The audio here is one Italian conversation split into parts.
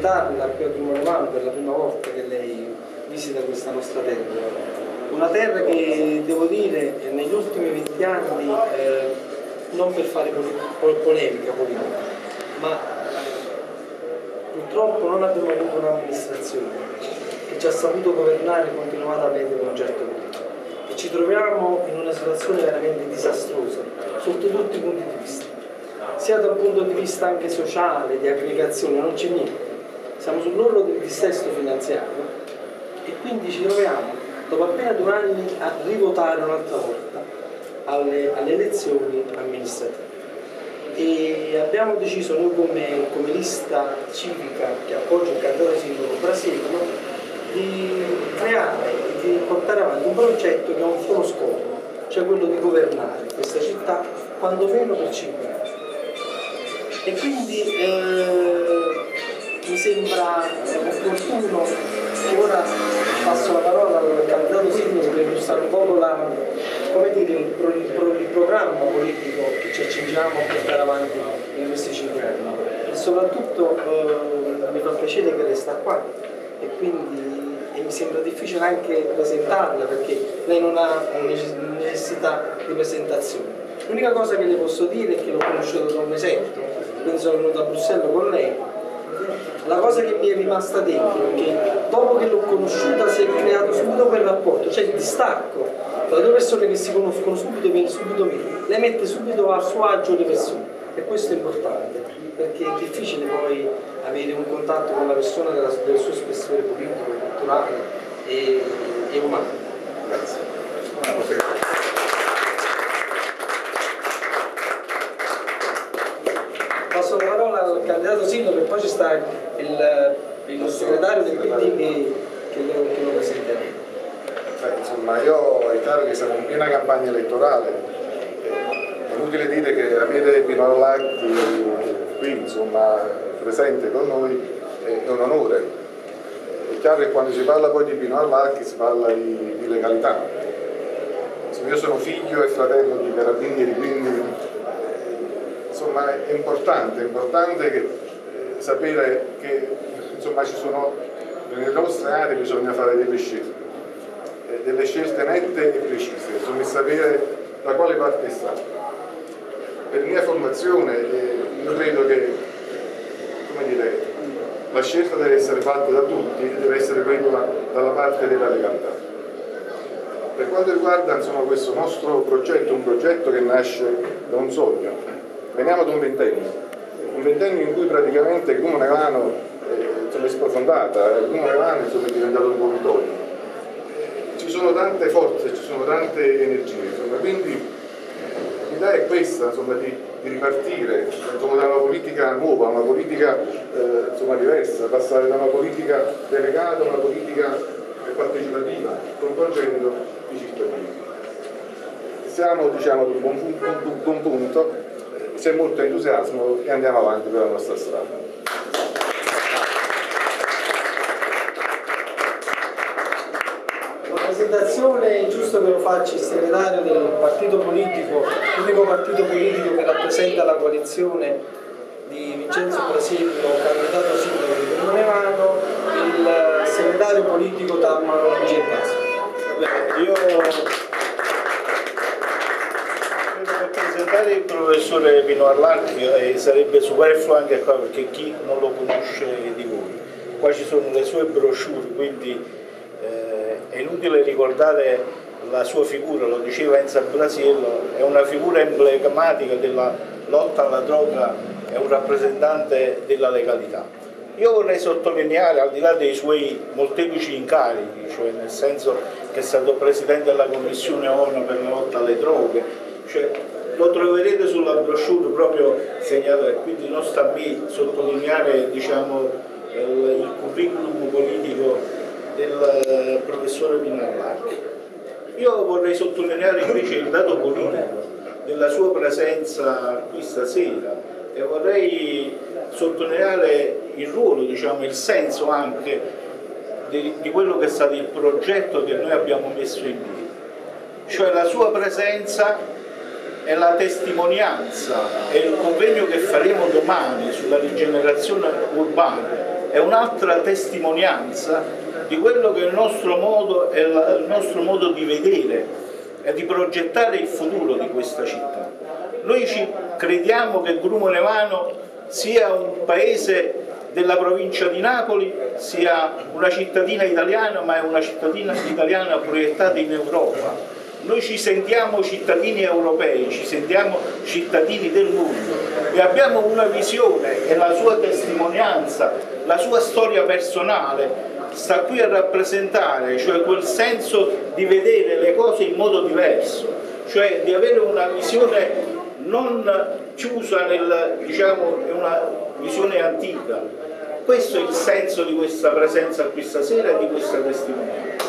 presentarla qui a Dumolevano per la prima volta che lei visita questa nostra terra. Una terra che, devo dire, negli ultimi 20 anni, non per fare polemica politica, ma purtroppo non abbiamo avuto un'amministrazione che ci ha saputo governare e continuato a vedere un certo punto. E ci troviamo in una situazione veramente disastrosa sotto tutti i punti di vista, sia dal punto di vista anche sociale, di aggregazione, non c'è niente. Siamo sull'orlo del dissesto finanziario e quindi ci troviamo dopo appena 2 anni a rivotare un'altra volta alle elezioni amministrative. E abbiamo deciso noi come lista civica che appoggia il candidato sindaco Brasiello di creare e di portare avanti un progetto che ha un solo scopo, cioè quello di governare questa città quando meno per 5 anni. E quindi mi sembra opportuno che ora passo la parola al candidato sindaco per illustrare un po' il programma politico che ci accingiamo a portare avanti in questi 5 anni. E soprattutto mi fa piacere che resta qua e quindi mi sembra difficile anche presentarla perché lei non ha necessità di presentazione. L'unica cosa che le posso dire è che l'ho conosciuto da un mesetto, quindi sono venuto a Bruxelles con lei. La cosa che mi è rimasta dentro è che dopo che l'ho conosciuta si è creato subito quel rapporto, cioè il distacco tra 2 persone che si conoscono subito, viene subito meno, lei mette subito a suo agio le persone e questo è importante perché è difficile poi avere un contatto con la persona del suo spessore politico, culturale e umano. Grazie. Passo la parola al candidato sindaco e poi ci sta il segretario del PD che lo presenterà. Insomma, io è chiaro che siamo in piena campagna elettorale, è inutile dire che avere Pino Arlacchi qui insomma, presente con noi è un onore. È chiaro che quando si parla poi di Pino Arlacchi si parla di legalità. Insomma, io sono figlio e fratello di carabinieri, quindi insomma, è importante che, sapere che insomma, ci sono, nelle nostre aree bisogna fare delle scelte nette e precise, bisogna sapere da quale parte sta. Per mia formazione io credo che come dire, la scelta deve essere fatta da tutti e deve essere quella dalla parte della legalità. Per quanto riguarda insomma, questo nostro progetto, un progetto che nasce da un sogno, veniamo da un ventennio in cui praticamente Dumolevano è sprofondata, Dumolevano è diventato un vomitorio. Ci sono tante forze, ci sono tante energie, insomma, quindi l'idea è questa, insomma, di ripartire insomma, da una politica nuova, una politica insomma, diversa, passare da una politica delegata a una politica partecipativa, coinvolgendo i cittadini. Siamo diciamo, ad un buon punto, c'è molto entusiasmo e andiamo avanti per la nostra strada. La presentazione è giusto che lo faccia il segretario del partito politico, l'unico partito politico che rappresenta la coalizione di Vincenzo Brasiello, candidato sindaco di Dumolevano, il segretario politico Tammaro Gerbasi. Io per presentare il professore Pino Arlacchi sarebbe superfluo anche qua perché chi non lo conosce di voi. Qua ci sono le sue brochure, quindi è inutile ricordare la sua figura, lo diceva Enzo Brasiello, è una figura emblematica della lotta alla droga, è un rappresentante della legalità. Io vorrei sottolineare, al di là dei suoi molteplici incarichi, cioè nel senso che è stato presidente della Commissione ONU per la lotta alle droghe, cioè, lo troverete sulla brochure proprio segnato e quindi non sta a me sottolineare diciamo, il curriculum politico del professore Pino Arlacchi. Io vorrei sottolineare invece il dato politico della sua presenza qui stasera e vorrei sottolineare il ruolo, diciamo, il senso anche di quello che è stato il progetto che noi abbiamo messo in piedi, cioè la sua presenza è la testimonianza, è il convegno che faremo domani sulla rigenerazione urbana è un'altra testimonianza di quello che è il nostro modo, è il nostro modo di vedere e di progettare il futuro di questa città. Noi crediamo che Grumo Nevano sia un paese della provincia di Napoli, sia una cittadina italiana, ma è una cittadina italiana proiettata in Europa. Noi ci sentiamo cittadini europei, ci sentiamo cittadini del mondo e abbiamo una visione e la sua testimonianza, la sua storia personale sta qui a rappresentare, cioè quel senso di vedere le cose in modo diverso, cioè di avere una visione non chiusa nel, diciamo, una visione antica. Questo è il senso di questa presenza qui stasera e di questa testimonianza.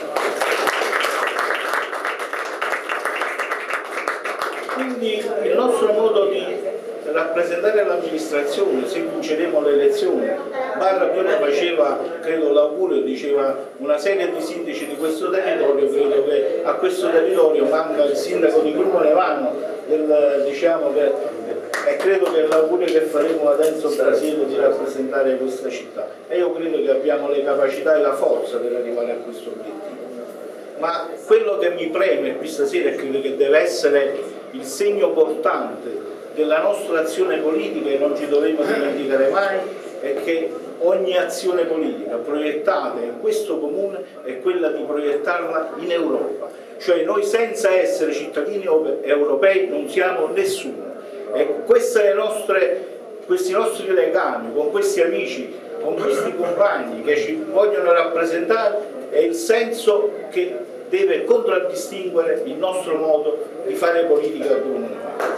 Quindi il nostro modo di rappresentare l'amministrazione, se vinceremo le elezioni, Barra prima faceva, credo, l'augurio, diceva una serie di sindaci di questo territorio, credo che a questo territorio manca il sindaco di Grumo Nevano, diciamo che, e credo che l'augurio che faremo ad Enzo Brasiello di rappresentare questa città, e io credo che abbiamo le capacità e la forza per arrivare a questo obiettivo. Ma quello che mi preme qui stasera e credo che deve essere il segno portante della nostra azione politica, e non ci dovremo dimenticare mai, è che ogni azione politica proiettata in questo comune è quella di proiettarla in Europa. Cioè noi senza essere cittadini europei non siamo nessuno. E questi nostri legami con questi amici, con questi compagni che ci vogliono rappresentare, è il senso che deve contraddistinguere il nostro modo di fare politica a Grumo Nevano.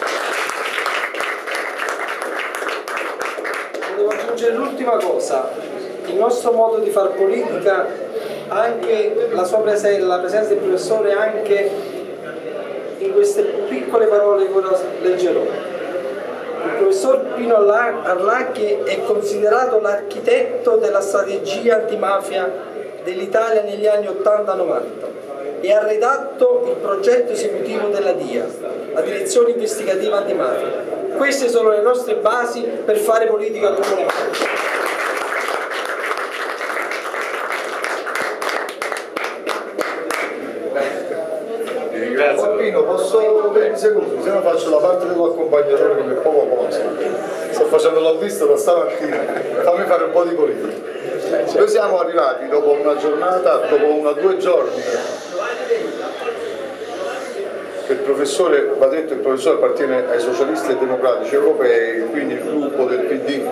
Volevo aggiungere l'ultima cosa: il nostro modo di fare politica, anche la presenza del professore, anche in queste piccole parole che ora leggerò. Il professor Pino Arlacchi è considerato l'architetto della strategia antimafia dell'Italia negli anni 80-90 e ha redatto il progetto esecutivo della DIA, la Direzione Investigativa Antimafia. Queste sono le nostre basi per fare politica comune. Grazie. Pino, posso 20 secondi? Se no faccio la parte dell'accompagnatore che è poco posto. Sto facendo la vista da stamattina, fammi fare un po' di politica. Noi siamo arrivati dopo una giornata, dopo 2 giorni, il professore, va detto, il professore appartiene ai socialisti e democratici europei, quindi il gruppo del PD.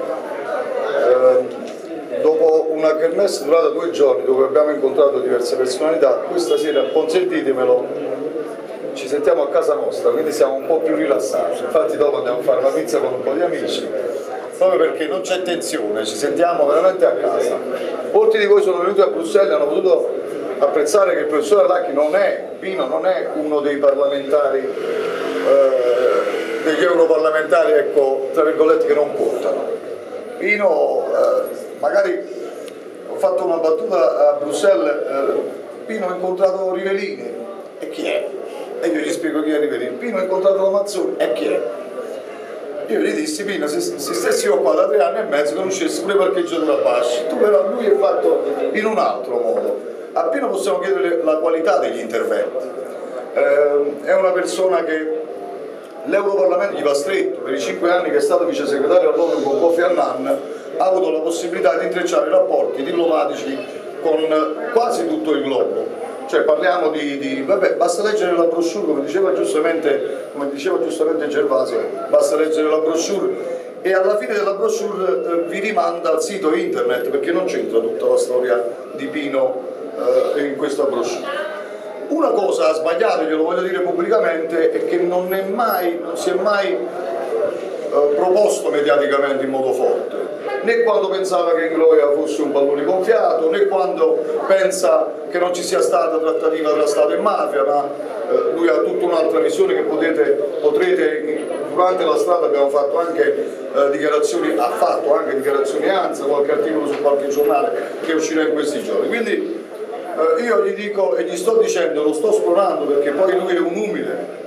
Dopo una kermesse durata 2 giorni, dove abbiamo incontrato diverse personalità, questa sera, consentitemelo, ci sentiamo a casa nostra, quindi siamo un po' più rilassati. Infatti dopo andiamo a fare una pizza con un po' di amici, proprio perché non c'è tensione, ci sentiamo veramente a casa. Molti di voi sono venuti a Bruxelles e hanno potuto apprezzare che il professor Arlacchi Pino non è uno dei parlamentari, degli europarlamentari, ecco, tra virgolette, che non contano. Pino, magari ho fatto una battuta a Bruxelles, Pino ha incontrato Rivellini, e chi è? E io gli spiego chi è Rivellini. Pino ha incontrato la Mazzoni, e chi è? Io gli dissi: Pino, se stessi io qua da 3 anni e mezzo conoscessi pure il parcheggio della Basci, tu però lui è fatto in un altro modo. A Pino possiamo chiedere la qualità degli interventi, è una persona che l'Europarlamento gli va stretto. Per i 5 anni che è stato vice segretario all'ONU con Kofi Annan ha avuto la possibilità di intrecciare rapporti diplomatici con quasi tutto il globo. Cioè parliamo vabbè, basta leggere la brochure, come diceva giustamente Gervasio, basta leggere la brochure e alla fine della brochure vi rimanda al sito internet, perché non c'entra tutta la storia di Pino in questa brochure. Una cosa ha sbagliato, glielo voglio dire pubblicamente, è che non si è mai proposto mediaticamente in modo forte, né quando pensava che Ingloia fosse un pallone gonfiato, né quando pensa che non ci sia stata trattativa tra Stato e mafia, ma lui ha tutta un'altra visione che potrete, durante la strada abbiamo fatto anche dichiarazioni, ha fatto anche dichiarazioni ANSA, qualche articolo su qualche giornale che uscirà in questi giorni. Quindi io gli dico e gli sto dicendo, lo sto spronando, perché poi lui è un umile,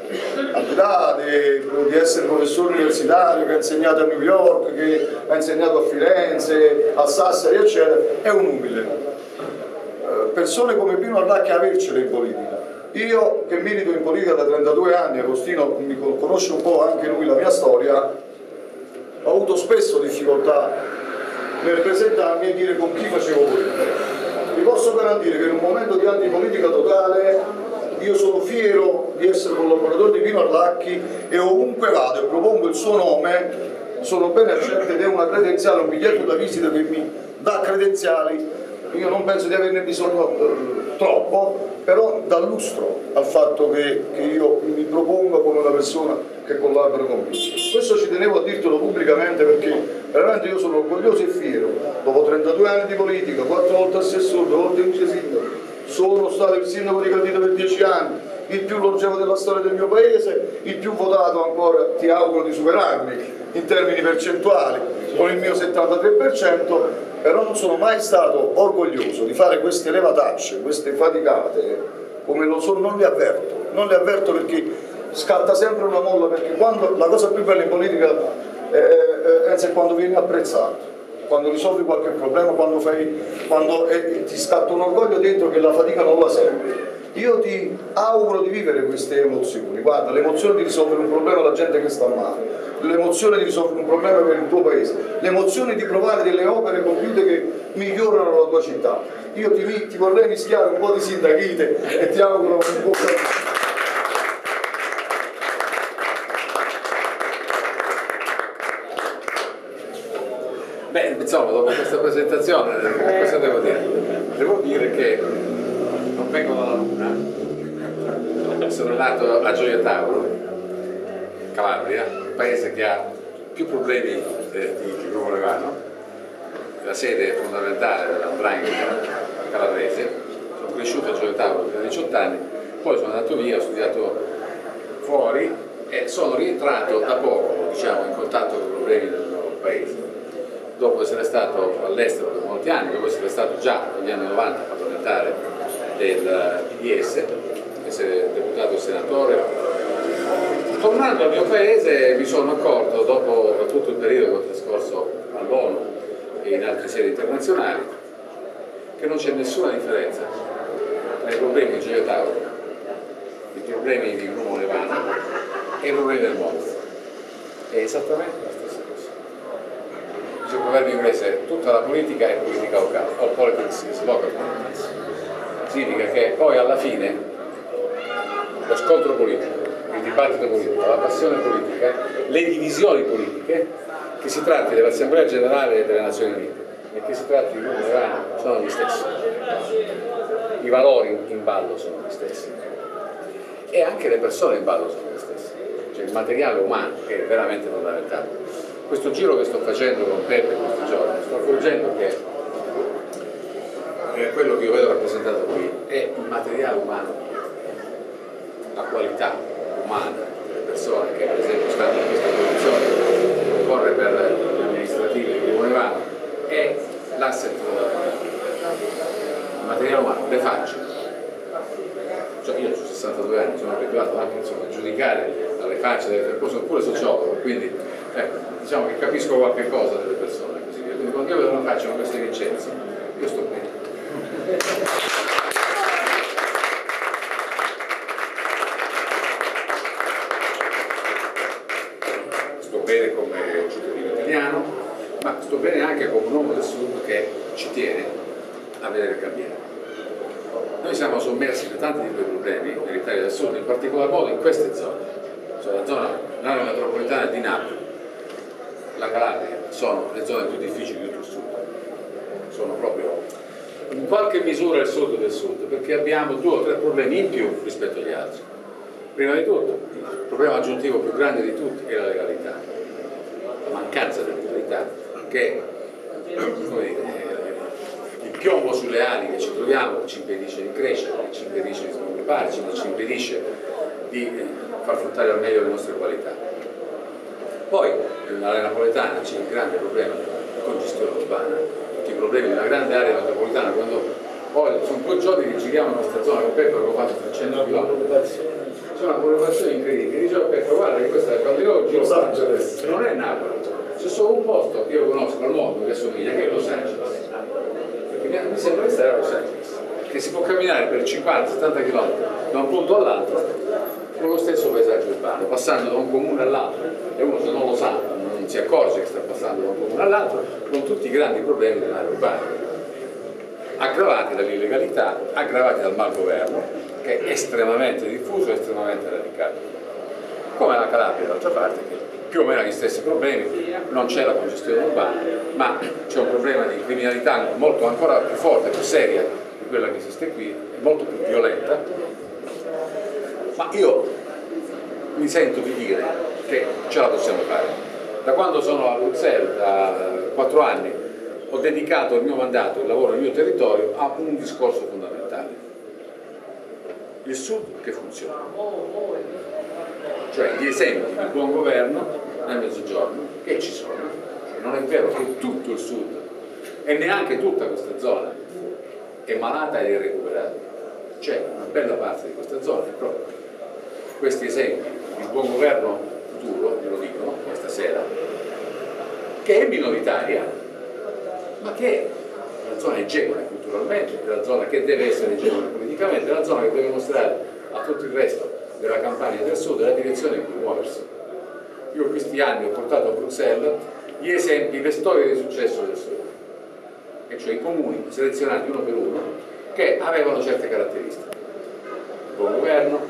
al di là di essere professore universitario che ha insegnato a New York, che ha insegnato a Firenze, a Sassari eccetera, è un umile. Persone come Pino Arlacchi avercele in politica. Io che milito in politica da 32 anni, Agostino mi conosce un po' anche lui la mia storia, ho avuto spesso difficoltà nel presentarmi e dire con chi facevo politica. Vi posso garantire che in un momento di antipolitica totale io sono fiero di essere collaboratore di Pino Arlacchi e ovunque vado e propongo il suo nome sono ben accetto ed è una credenziale, un biglietto da visita che mi dà credenziali. Io non penso di averne bisogno troppo, però dà lustro al fatto che io mi propongo come una persona che collabora con me. Questo ci tenevo a dirtelo pubblicamente perché veramente io sono orgoglioso e fiero. Dopo 32 anni di politica, 4 volte assessore, 2 volte vice sindaco, sono stato il sindaco di Caldito per 10 anni, il più longevo della storia del mio paese, il più votato ancora, ti auguro di superarmi in termini percentuali, con il mio 73%, però non sono mai stato orgoglioso di fare queste levatacce, queste faticate, come lo sono, non le avverto perché scatta sempre una molla, perché quando, la cosa più bella in politica è quando vieni apprezzato, quando risolvi qualche problema, quando ti scatta un orgoglio dentro che la fatica non la senti. Io ti auguro di vivere queste emozioni, guarda, l'emozione di risolvere un problema alla gente che sta male, l'emozione di risolvere un problema per il tuo paese, l'emozione di provare delle opere compiute che migliorano la tua città. Io ti vorrei mischiare un po' di sindachite e ti auguro un po' di... Beh, insomma, dopo questa presentazione, cosa devo dire? Devo dire che non vengo dalla Luna, sono nato a Gioia Tauro, Calabria, un paese che ha più problemi di Rovolevano, la sede fondamentale dell'Andrangheta calabrese. Sono cresciuto a Gioia Tauro per 18 anni, poi sono andato via, ho studiato fuori e sono rientrato da poco, diciamo, in contatto con i problemi del nostro paese. Dopo essere stato all'estero per molti anni, dopo essere stato già negli anni 90 parlamentare del PDS, essere deputato e senatore, tornando al mio paese mi sono accorto, dopo tutto il periodo che ho trascorso all'ONU e in altre sedi internazionali, che non c'è nessuna differenza tra i problemi di Gioia Tauro, i problemi di Rovolevano e i problemi del mondo. È esattamente la stessa cosa. C'è un proverbio inglese: tutta la politica è politica locale, all politics is local politics. Significa che poi alla fine lo scontro politico, il dibattito politico, la passione politica, le divisioni politiche, che si tratti dell'Assemblea Generale delle Nazioni Unite e che si tratti di Rovolevano, sono gli stessi. I valori in ballo sono gli stessi e anche le persone in ballo sono le stesse, cioè il materiale umano che è veramente fondamentale. Questo giro che sto facendo con Peppe questi giorni, sto accorgendo che quello che io vedo rappresentato qui è il materiale umano, la qualità umana delle persone che per esempio stanno in questa posizione, corre per gli amministrativi di Rovolevano, è l'asset, il materiale umano, le facce. Cioè io ho 62 anni, sono abituato anche insomma, a giudicare alle facce delle persone, sono pure sociologo, quindi diciamo che capisco qualche cosa delle persone, così via. Quindi quando io vedo una faccia come questa di Vincenzo, io sto bene. Sto bene come cittadino italiano, ma sto bene anche come un uomo del Sud che ci tiene a vedere cambiare. Noi siamo sommersi da tanti di quei problemi nell'Italia del Sud, in particolar modo in queste zone, cioè la zona l'area metropolitana di Napoli, la Calabria, sono le zone più difficili di tutto il Sud, sono proprio in qualche misura il Sud del Sud, perché abbiamo 2 o 3 problemi in più rispetto agli altri. Prima di tutto, il problema aggiuntivo più grande di tutti è la legalità, la mancanza di legalità, che come dire, il piombo sulle ali che ci troviamo ci impedisce di crescere, ci impedisce di svilupparci, ci impedisce di far fruttare al meglio le nostre qualità. Poi nell'area napoletana c'è il grande problema della congestione urbana, tutti i problemi della grande area metropolitana, quando poi sono 2 giorni che giriamo in questa zona con Peppe, avevo fatto 300 km, sono una popolazione incredibile. Dicevo, Petro, guarda che questa è quando io oggi Los Angeles. non è Napoli, c'è solo un posto che io conosco al mondo che assomiglia, che è Los Angeles. Perché mi sembra che stare a Los Angeles, che si può camminare per 50-70 km da un punto all'altro con lo stesso paesaggio urbano, passando da un comune all'altro, e uno se non lo sa non si accorge che sta passando da un comune all'altro, con tutti i grandi problemi dell'area urbana, aggravati dall'illegalità, aggravati dal malgoverno, che è estremamente diffuso e estremamente radicato. Come la Calabria d'altra parte, che più o meno ha gli stessi problemi, non c'è la congestione urbana, ma c'è un problema di criminalità molto ancora più forte, più seria di quella che esiste qui, molto più violenta. Ma io mi sento di dire che ce la possiamo fare. Da quando sono a Bruxelles, da 4 anni, ho dedicato il mio mandato, il lavoro nel mio territorio a un discorso fondamentale: il Sud che funziona, cioè gli esempi di buon governo nel Mezzogiorno che ci sono. Non è vero che tutto il Sud e neanche tutta questa zona è malata ed irrecuperata, c'è una bella parte di questa zona proprio questi esempi di buon governo futuro, ve lo dicono questa sera, che è minoritaria, ma che è una zona egemone culturalmente, è la zona che deve essere egemone politicamente, è la zona che deve mostrare a tutto il resto della Campania del Sud la direzione in cui muoversi. Io in questi anni ho portato a Bruxelles gli esempi, le storie di successo del Sud, e cioè i comuni selezionati uno per uno che avevano certe caratteristiche: il buon governo,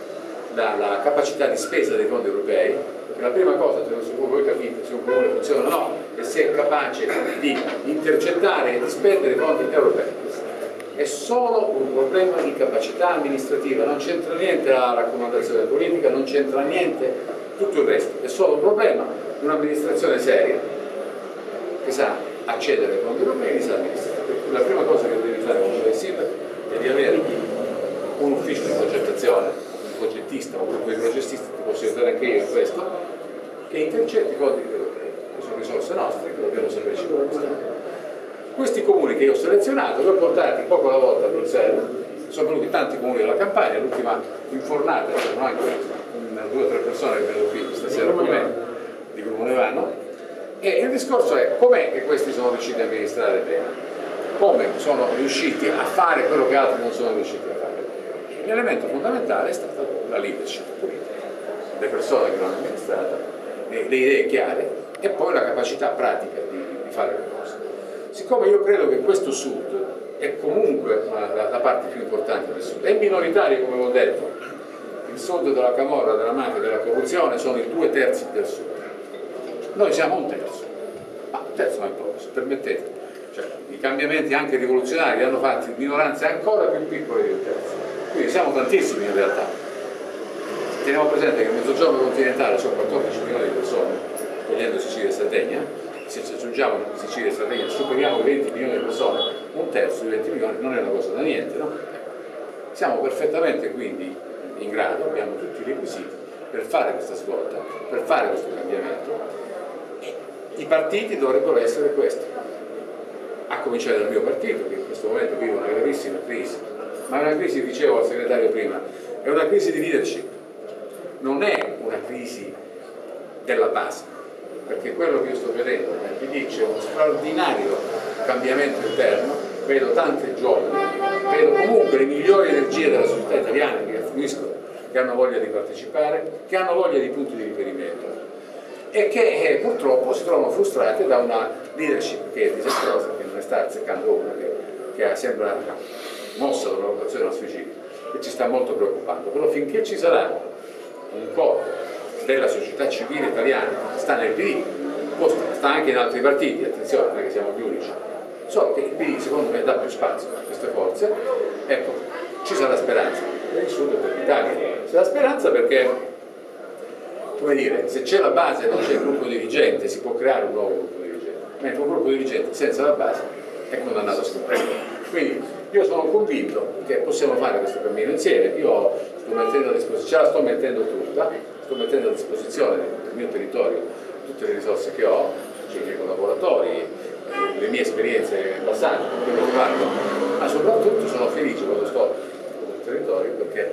la capacità di spesa dei fondi europei, perché la prima cosa, se voi capite se un comune funziona o no, è se è capace di intercettare e di spendere i fondi europei. È solo un problema di capacità amministrativa, non c'entra niente la raccomandazione politica, non c'entra niente tutto il resto, è solo un problema di un'amministrazione seria che sa accedere ai fondi europei e li sa amministrare. La prima cosa che devi fare come sindaco è di avere un ufficio di progettazione, progettista o gruppo di progettisti, ti posso aiutare anche io in questo, che intercetti i fondi europei, che sono risorse nostre, che dobbiamo sapere ci corrispondono. Questi comuni che io ho selezionato, li ho portati poco alla volta a Bruxelles, sono venuti tanti comuni della Campania, l'ultima infornata, c'erano anche 2 o 3 persone che vedono qui stasera con me, di Grumo Nevano, e il discorso è com'è che questi sono riusciti a amministrare bene, come sono riusciti a fare quello che altri non sono riusciti a fare. L'elemento fondamentale è stata la leadership politica, le persone che l'hanno amministrata, le idee chiare e poi la capacità pratica di fare le cose. Siccome io credo che questo Sud è comunque la parte più importante del Sud, è minoritario come ho detto, il Sud della camorra, della mafia e della corruzione sono i 2/3 del Sud, noi siamo 1/3, ma 1/3 non è poco, se permettete, cioè, i cambiamenti anche rivoluzionari hanno fatto minoranze ancora più piccole di 1/3. Quindi siamo tantissimi in realtà. Teniamo presente che nel Mezzogiorno continentale sono 14 milioni di persone, togliendo Sicilia e Sardegna. Se ci aggiungiamo Sicilia e Sardegna superiamo i 20 milioni di persone, 1/3 di 20 milioni non è una cosa da niente, no? Siamo perfettamente quindi in grado, abbiamo tutti i requisiti per fare questa svolta, per fare questo cambiamento. I partiti dovrebbero essere questi, a cominciare dal mio partito, che in questo momento vive una gravissima crisi. Ma è una crisi, dicevo al segretario prima, è una crisi di leadership, non è una crisi della base, perché quello che io sto vedendo nel PD c'è uno straordinario cambiamento interno, vedo tante giovani, vedo comunque le migliori energie della società italiana che affluiscono, che hanno voglia di partecipare, che hanno voglia di punti di riferimento e che purtroppo si trovano frustrate da una leadership che è disastrosa, che non ne sta azzeccando una, che sembra mossa dalla valutazione della suicidio, che ci sta molto preoccupando. Però finché ci sarà un corpo della società civile italiana, sta nel PD, sta anche in altri partiti, attenzione, non è che siamo gli unici, solo che il PD secondo me dà più spazio a queste forze, ecco, ci sarà speranza per il Sud e per l'Italia. C'è la speranza perché, come dire, se c'è la base e non c'è il gruppo dirigente, si può creare un nuovo gruppo dirigente, mentre un gruppo dirigente senza la base è condannato a scomparire. Quindi io sono convinto che possiamo fare questo cammino insieme. Io sto mettendo a disposizione, ce la sto mettendo tutta, sto mettendo a disposizione del mio territorio tutte le risorse che ho, cioè i miei collaboratori, le mie esperienze passate, quello che farlo, ma soprattutto sono felice quando sto nel territorio perché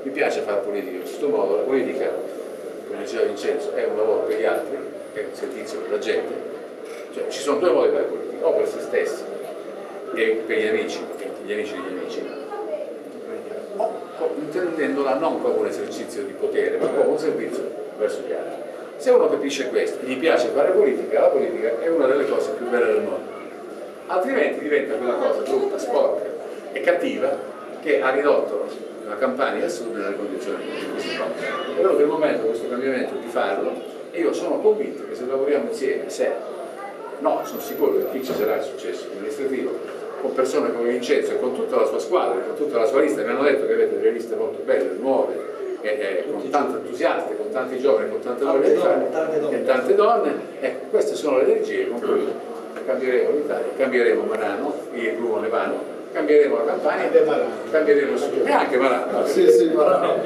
mi piace fare politica in questo modo. La politica, come diceva Vincenzo, è un lavoro per gli altri, è un servizio per la gente. Cioè, ci sono due modi di fare politica, o per se stessi e per gli amici degli amici, o intendendola non come un esercizio di potere, ma come un servizio verso gli altri. Se uno capisce questo e gli piace fare politica, la politica è una delle cose più belle del mondo. Altrimenti diventa quella cosa brutta, sporca e cattiva che ha ridotto la Campania al sud nelle condizioni di cui si trova. È venuto il momento, questo cambiamento, di farlo, e io sono convinto che se lavoriamo insieme, sono sicuro che qui ci sarà il successo amministrativo, con persone come Vincenzo e con tutta la sua squadra, con tutta la sua lista. Mi hanno detto che avete delle liste molto belle, nuove, con tanti entusiasti, con tanti giovani, con tante voglie di fare e tante donne. Ecco, queste sono le energie con cui cambieremo l'Italia, cambieremo Marano, il Grumo Levano, cambieremo la Campania, cambieremo il Sud e anche Marano. Sì, Marano.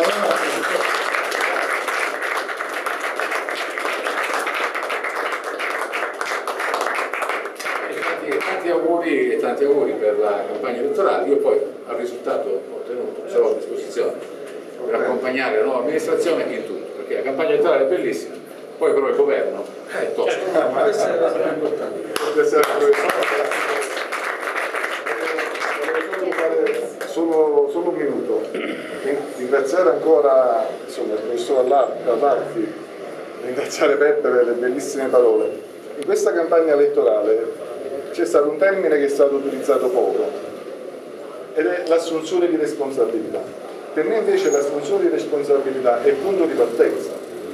Tanti auguri per la campagna elettorale. Io poi al risultato ottenuto sarò a disposizione per accompagnare la nuova amministrazione in tutto, perché la campagna elettorale è bellissima, poi però il governo è tosto. Questa è la cosa più importante. Solo un minuto. Ringraziare ancora il professor Allarchi, ringraziare Peppe per le bellissime parole. In questa campagna elettorale c'è stato un termine che è stato utilizzato poco ed è l'assunzione di responsabilità. Per me invece l'assunzione di responsabilità è il punto di partenza.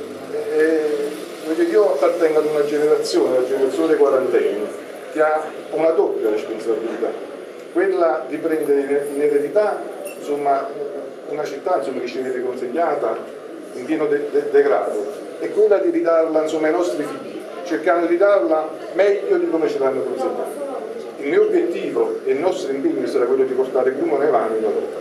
Io appartengo ad una generazione, la generazione dei quarantenni, che ha una doppia responsabilità, quella di prendere in eredità una città che ci viene consegnata in pieno degrado e quella di ridarla ai nostri figli, cercando di darla meglio di come ce l'hanno consegnata. Il mio obiettivo e il nostro impegno sarà quello di portare il Grumo Levano in Europa.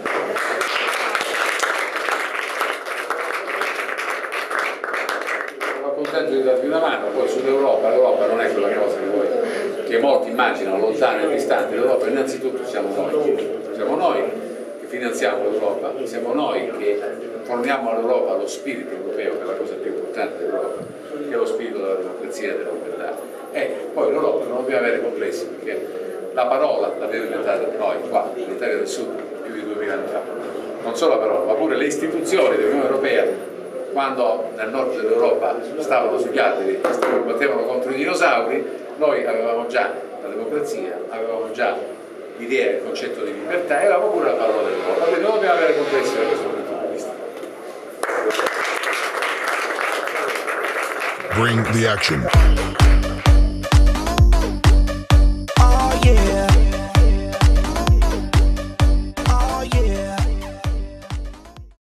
Sono contento di darvi una mano. Poi sull'Europa, l'Europa non è quella cosa che molti immaginano lontana e distante. L'Europa innanzitutto siamo noi che finanziamo l'Europa, siamo noi che forniamo all'Europa lo spirito europeo, che è la cosa più importante dell'Europa, che è lo spirito della democrazia e della libertà. E poi l'Europa non dobbiamo avere complessi, perché la parola l'abbiamo inventata noi qua, in Italia del Sud, più di 2000 anni fa. Non solo la parola, ma pure le istituzioni dell'Unione Europea, quando nel nord dell'Europa stavano sugli alberi e battevano contro i dinosauri, noi avevamo già la democrazia, avevamo già l'idea, il concetto di libertà e avevamo pure la parola dell'Europa. Quindi non dobbiamo avere complessi da questo punto di vista. Bring the action.